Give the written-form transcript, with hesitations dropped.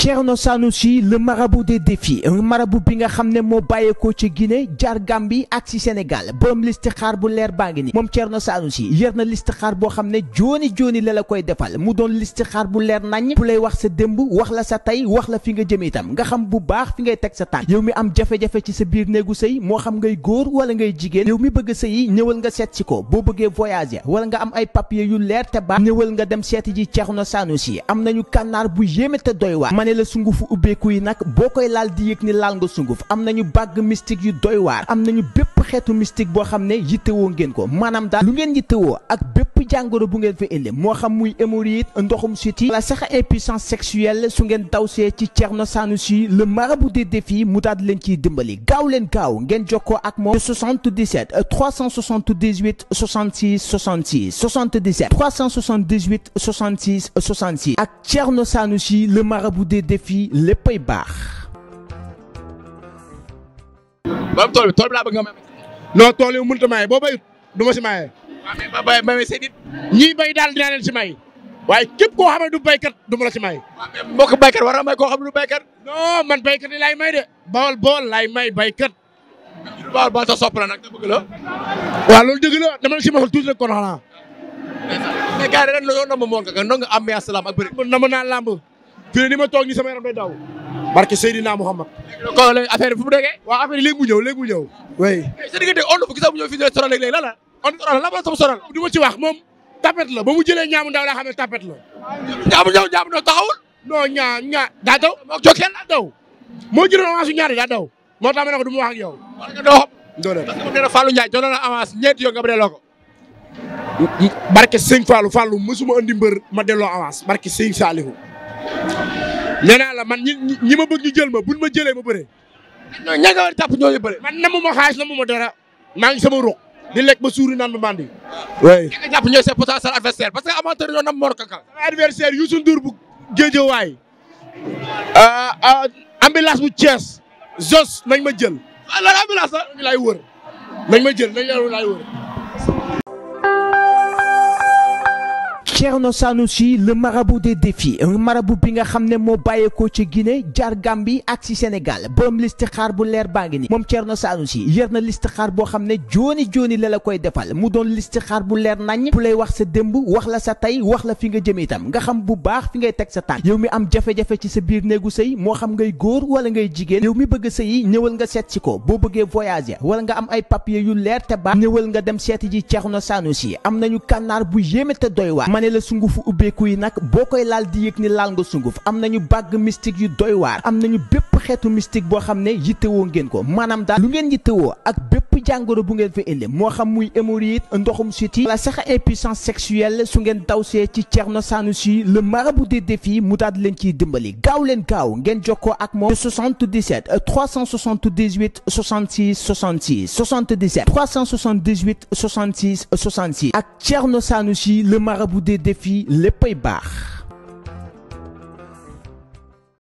Thierno Sanoussi le marabout des défis un marabout bi nga xam ne moo bàyyeekoo ci Guinée jaar Gambie ak ci Sénégal borom listixaar bu leer baa ngi ni moom Thierno Sanoussi yor na listixaar boo xam ne jooni la koy defal mu doon listixaar bu leer nañ bu lay wax sa démb wax la sa tey wax la fi nga jëm itam nga xam bu baax fi ngay teg sa tànk yow mi am jafe-jafe ci sa biir néegu sëy moo xam ngay góor wala ngay jigéen yow mi bëgg sëy ñëwal nga seet si ko boo bëggee voyager wala nga am ay papier yu leer te baax ñëwal nga dem seeti ji Thierno Sanoussi am nañu kànnaar bu yéeme te doy waar ma ne la sungufu ubbeeku yi nag boo koy laal di yëg ni laal nga sunguf am nañu bàgg mystique yu doy waar am nañu bépp xeetu mystique boo xam ne yittewoo ngeen ko maanaam daal lu ngeen yittewoo ak bépp jàngoro bu ngeen fa indi moo xam muy hémorroïde ndoxum siti wala sax impuissance sexuelle su ngeen dawsee ci Thierno Sanoussi le marabout des défis mu daal leen ciy dimbali gaaw ngeen jokkoo ak moom 77 378 66 66 77 378 66 66 ak Thierno Sanoussi le marabout des défis léppay baax. borom tool bi laa bëgg nga may. non tool yi mënut a maye boo bayut du ma si maye. waaw mais ba seen nit. ñii bay daal dinaa leen si may. waaye képp koo xam ne du baykat du ma la si may. waaw mais mbokk baykat war na may koo xam ne du baykat. non man baykat yi laay may de. bool laay may baykat. ba sa sopp la nag te bëgg la. waaw loolu dëgg la dama la si maxal tuuti rek kon xanaa. mais gars yi ren yow namb moon ka ndonga ambiance salaam ak bëri. nama naa lamb. fii ni ma toog nii sama yaram day daw. barke Seydina Muhammad. kon léegi affaire bi fu mu déggee. waaw affaire yi léegi mu ñëw. oui. sa diggante on bu gis mu ñëw fii di sonal léegi lan la. on sonal la sama sonal. du ma ci wax moom tapet la ba mu jëlee ñaamu ndaw laa xam ne tapet la. ñaamu ndaw taxawul. non ñaa daa daw. moo jokkeel daa daw. moo jëloon avance su ñaari daa daw. moo tax ma ne ko du ma wax ak yow. war nga doo xam. doo dem parce que mu ne la Fallou Ndiaye jox na la avance ñeenti yoon nga delloo ko. barke Sëñ Fallou mësuma andi mbër ma delloo avance barke Sëñ Saliou. nee naa la man ñi ma bëgg ñu jël ma buñ ma jëlee ma bëre. ña nga war a tàpp ñooñu bëre. man namu ma xaalis namu ma dara. maa ngi sama ruq di lekk ba suuri naan ba bandi. oui. ña nga jàpp ñooy seen potentiel adversaire parce que amateur ñoo nam Mor Kaka. sama adversaire Youssou Ndour bu Géejawaay. ambulance bu Thiès. Zos nañ ma jël. waaw loolu ambulance la. ñu lay wër. nañ ma jël laay wër. Thierno Sanoussi le marabout des défis un marabout bi nga xam ne moo bàyyeekoo ci Guinée jaar Gambie ak ci Sénégal borom listixaar bu leer baa ngi ni moom Thierno Sanoussi yor na listixaar boo xam ne jooni la koy defal mu doon listixaar bu leer nañ bu lay wax sa démb wax la sa tey wax la fi nga jëm itam nga xam bu baax fi ngay teg sa tànk yow mi am jafe-jafe ci sa biir néegu sëy moo xam ngay góor wala ngay jigéen yow mi bëgg sëy ñëwal nga seet si ko boo bëggee voyager wala nga am ay papier yu leer te baax ñëwal nga dem seeti ji Thierno Sanoussi am nañu kànnaar bu yéeme te doy waar la sungufu ubbeeku yi nag boo koy laal di yëg ni laal nga sunguf am nañu bàgg mystique yu doy waar am nañu bépp xeetu mystique boo xam ne yittewoo ngeen ko maanaam daal lu ngeen yittewoo ak bépp jàngoro bu ngeen fa indi moo xam muy hémorroïde ndoxum siti wala sax impuissance sexuelle su ngeen dawsee ci Thierno Sanoussi le marabout des défis mu daal leen ciy dimbali gaaw ngeen jokkoo ak moom 77 378 66 66 77 378 66 66 ak Thierno Sanoussi le marabout des défis léppay baax.